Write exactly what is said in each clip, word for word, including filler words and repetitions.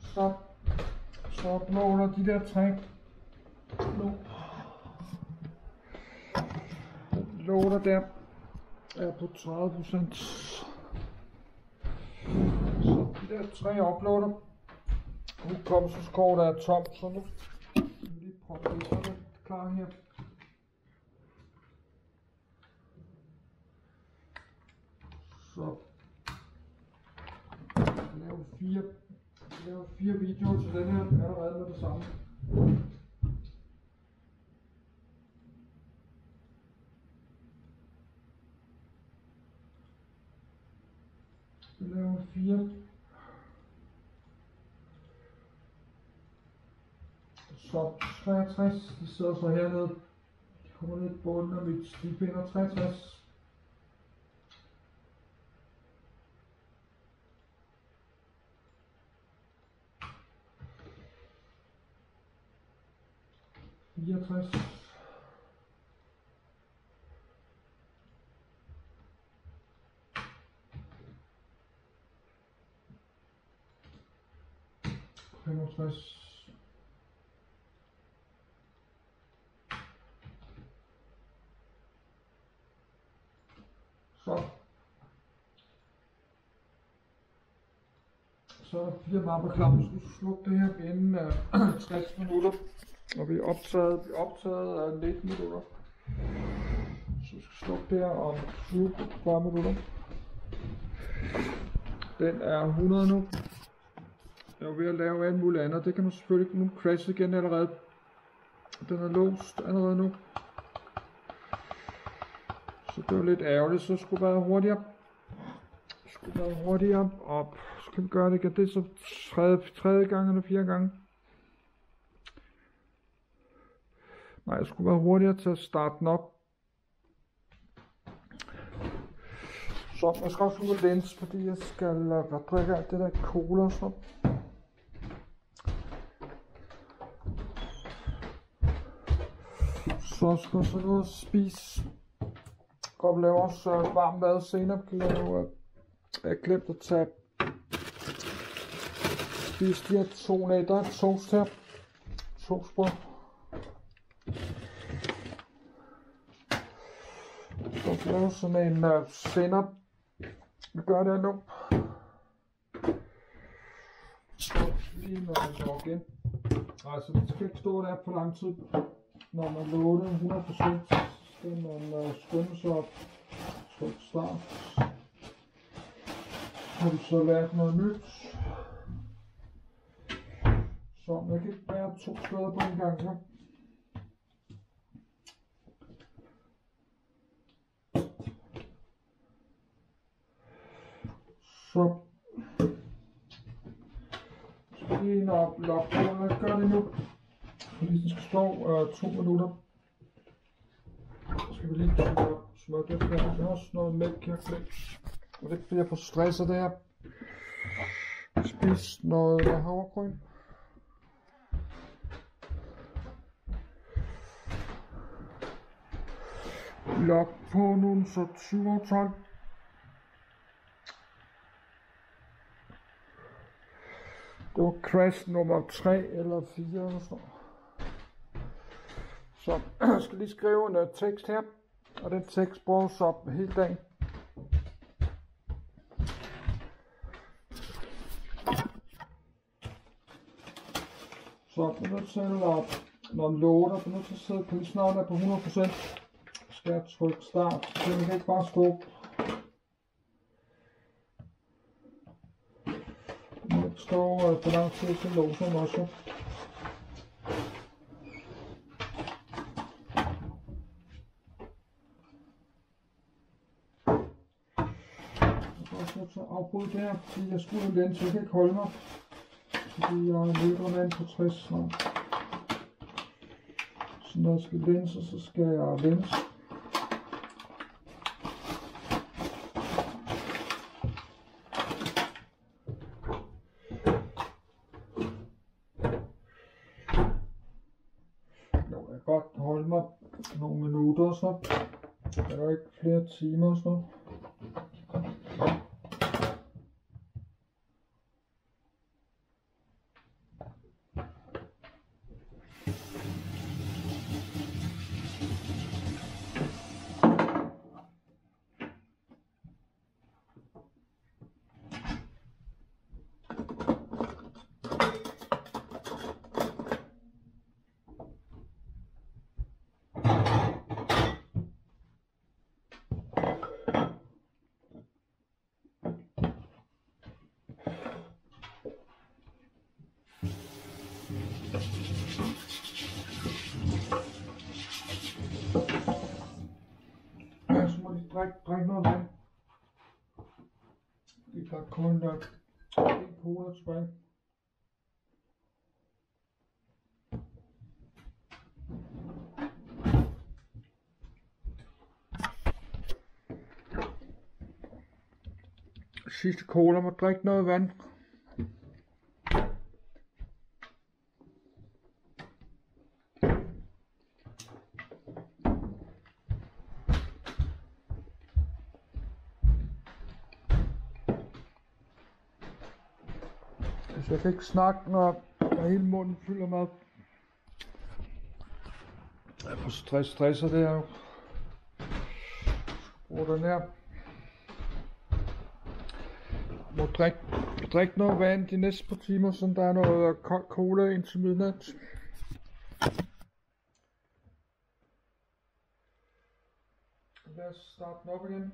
Så, så uploader de der tre nu. Loader der er på tredive procent. Så de der tre uploader. Hukommelseskortet er tom, så nu skal vi lige prøve det sådan klar her. Så jeg laver fire, jeg laver fire videoer til den her allerede med det samme. Jeg laver fire. Så treogtres, de sidder så hernede. De kommer ned i bunden af mit stifinder. treogtres. fireogtres. femogtres. Så. Så er der fire mapper klar. Vi skal slukke det her inden af tres minutter. Og vi er optaget, vi er optaget af nitten minutter. Så vi skal slukke det her om tyve minutter. Den er hundrede nu. Jeg er ved at lave alt muligt andet. Det kan man selvfølgelig ikke. Nu crashe igen allerede. Den er låst allerede nu. Så det var lidt ærgerligt, så skulle være hurtigere. Skulle være hurtigere op. Så kan vi gøre det igen. Det er så tredje, tredje gang eller fire gange. Nej, jeg skulle være hurtigere til at starte den op. Så jeg skal også bruge lens, fordi jeg skal uh, drikke alt det der cola og sådan. Så skal jeg så ud og spise. Og lave også uh, varm mad senere. Kan lave, uh, jeg har glemt at tage spise de her to nætter toast her. Toastbrød. Så jeg laver sådan en uh, senap. Vi gør det her nu. Så lige når jeg går igen. Altså det skal ikke stå der for lang tid. Når man loader hundrede procent, så skal man uh, skynde sig op. Tryk start. Har vi så lært noget nyt. Så jeg kan ikke være to steder på en gang så. Så skal vi ind og logge på, jeg gør det nu. Fordi den skal stå uh, to minutter. Så skal vi lige smøre det her. Jeg har også noget mælk her glemt. Og det bliver for stresset det her. Spis noget havregryn. Log på nu, så tyve og tolv. Det var crash nummer tre eller fire eller sådan. Så jeg skal lige skrive en uh, tekst her. Og den tekst bruges op hele dagen. Så den er nødt til at, når den loader, den er nødt til at sidde på lige snart der på hundrede procent. Skal jeg trykke start, så den kan ikke bare stå. Den må ikke stå uh, for lang tid, så låser den også. Så afbryde det her, fordi jeg skulle en lens, så jeg kan ikke holde mig. Fordi jeg er løber mand på tres snart. Så når jeg skal lense, så skal jeg lense. Nu kan jeg godt holde mig nogle minutter så. Der er jo ikke flere timer så. drik, drik noget vand. Der er kun uh, en cola tilbage. Sidste cola, må drikke noget vand. Så jeg kan ikke snakke, når hele munden fylder med. Jeg får stress, stresser det her. Bruger den her. Må drikke, drikke noget vand de næste par timer, så der er noget kold cola indtil midnat. Lad os starte den op igen.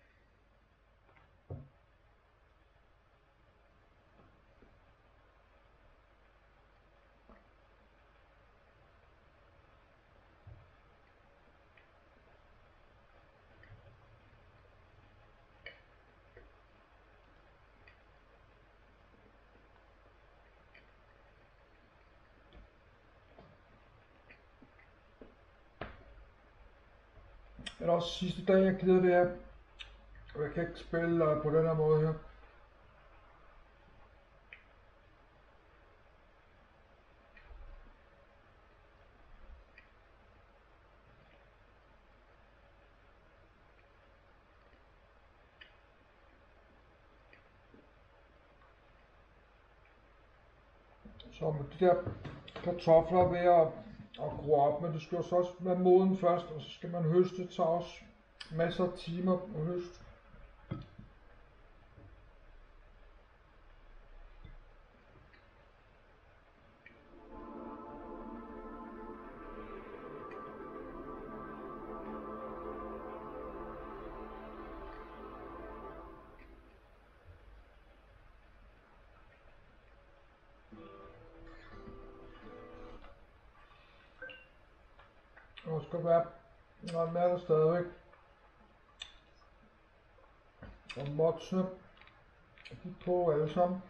Det er også sidste dag, jeg gider det her. Og jeg kan ikke spille uh, på den her måde her. Så med de der kartofler ved at, at gro op, men det skal også også være moden først, og så skal man høste. Det tager også masser af timer at høste. Og skal være noget mere der stadigvæk. Og modsene, de to alle sammen.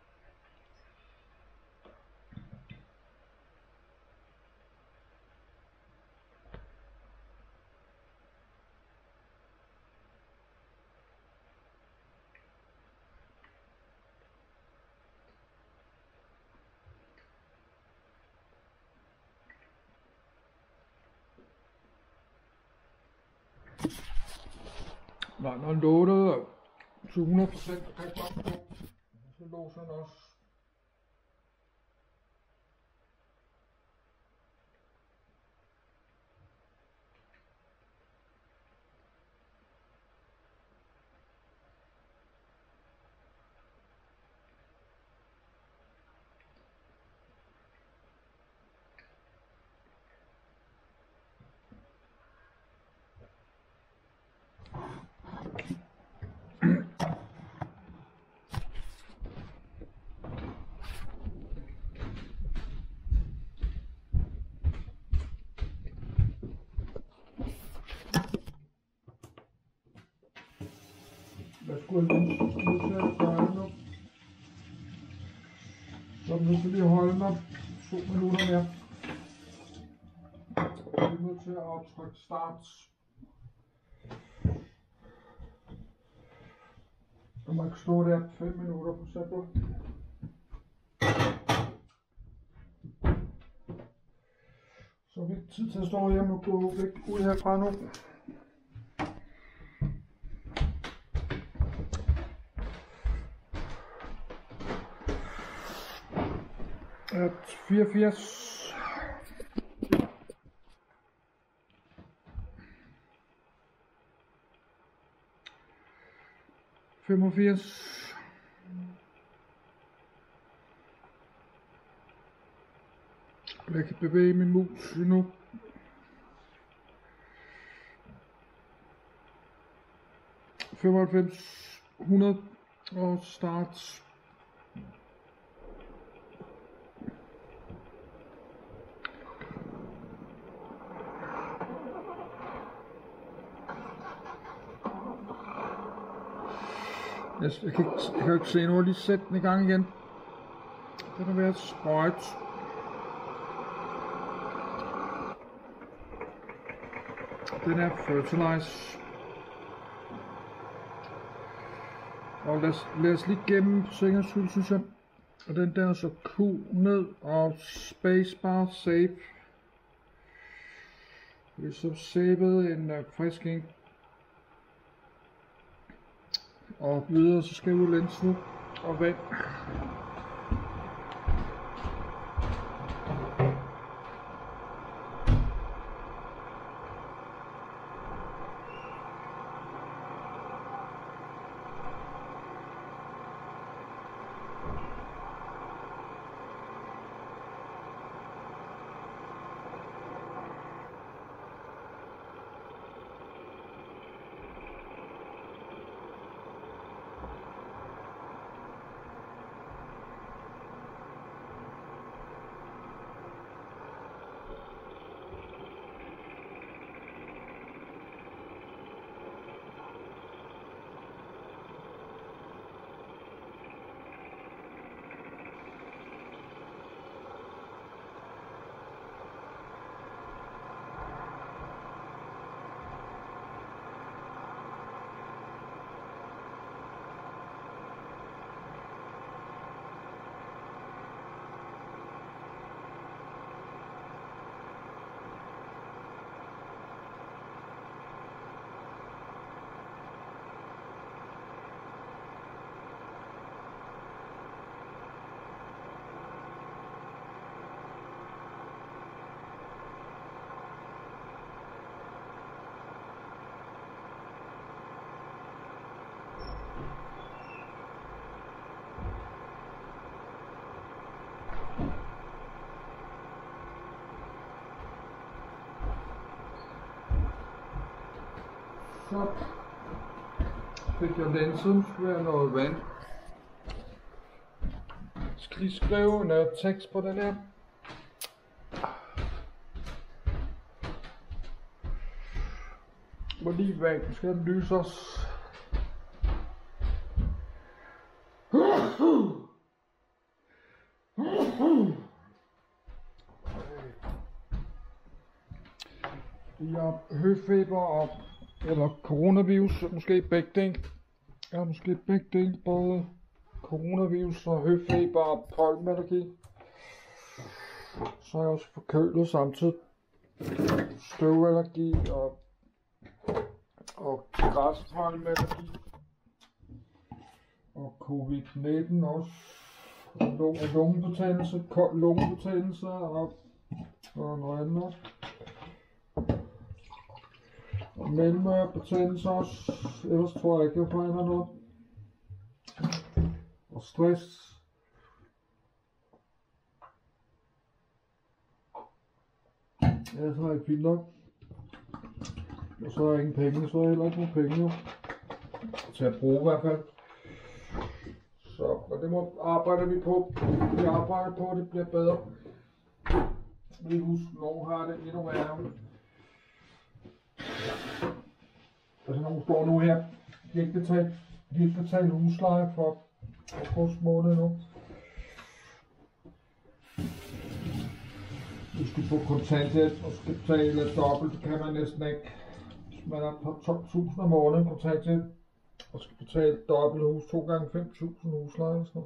Nej, når han lånede til hundrede procent, så låser han også. Jeg skulle have nødt til at gøre nu. Så er jeg nødt til lige at holde mig to minutter mere. Jeg er nødt til at trykke start. Jeg må ikke stå der fem minutter på sættet. Så er det tid til at stå hjemme og gå væk ud herfra nu. fireogfirs. femogfirs. Jeg kan bevæge min mus nu. femoghalvfems. hundrede og start. Jeg, jeg, kan, ikke, jeg kan jo ikke se nu, lige sætte den i gang igen. Den er ved at sprøjte. Den er fertilize. Og lad os, lad os lige gemme på sikkerheds skyld, synes jeg. Og den der så Q ned og spacebar save. Vi så savede en uh, frisk en. Og videre så skal vi lens nu og vand. Så fik jeg lensen, skulle være noget vand. Jeg skal lige skrive noget tekst på den her. Må lige vand, skal den lyse os. Jeg har høfeber og eller coronavirus, måske begge dele. Ja, måske begge dele, både coronavirus og høfeber og pollenallergi. Så er jeg også forkølet samtidig. Støvallergi og, og græspollenallergi. Og covid nitten også. Og lungebetændelse, kold lungebetændelse og, og noget andet også. Og mellemørebetændelse også. Ellers tror jeg ikke, jeg får noget. Og stress. Ja, så har jeg fint nok. Og så har jeg ingen penge, så har jeg heller ikke nogen penge jo. Til at bruge i hvert fald. Så, og det må arbejder vi på. Vi arbejder på, at det bliver bedre. Lige husk, nogen har det endnu værre. Altså nogen står nu her. De har ikke betalt, de har ikke betalt husleje for august måned nu. Du skal få kontanthjælp og skal betale dobbelt, det kan man næsten ikke. Hvis man er på tolv tusind om måneden kontanthjælp og skal betale dobbelt hus, to gange fem tusind husleje. Så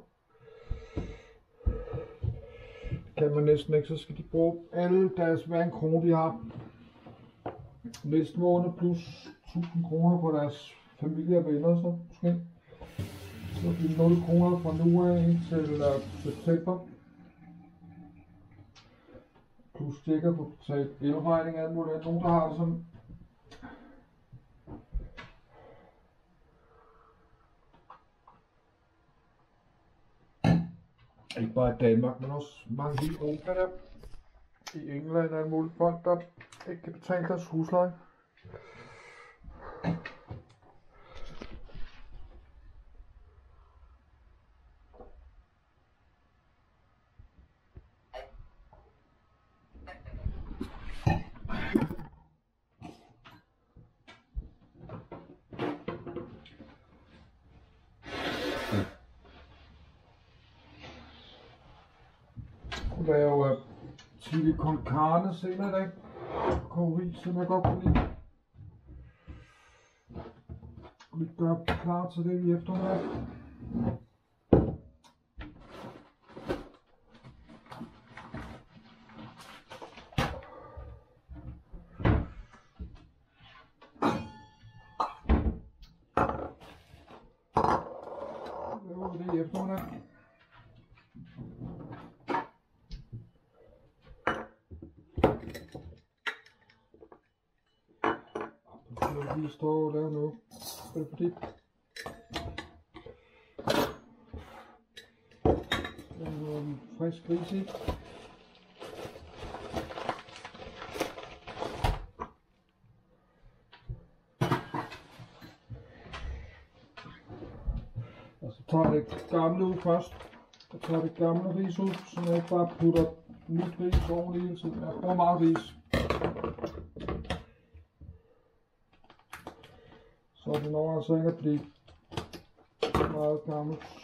det kan man næsten ikke, så skal de bruge alle deres hver en krone de har. Næste måned plus tusind kroner på deres familie og venner, så måske. Så bliver nul kroner fra nu af til uh, september. Plus stikker på betalt elregning af mod nogen, der har det sådan. Ikke bare i Danmark, men også mange i Europa der. I England er en mulig folk, der ikke kan betale deres husleje. skulle lave uh, chili con carne senere i dag. Koge ris, som jeg godt kunne lide. Vi gør klar til det i eftermiddag. Laver vi det i eftermiddag. Jeg vil lige stå og lave noget. Det er fordi der er noget frisk ris i. Og så tager jeg det gamle ud først. Jeg tager det gamle ris ud, så jeg ikke bare putter nyt ris oveni hele tiden. Jeg bruger meget ris. Så det når altså ikke at blive meget gammelt.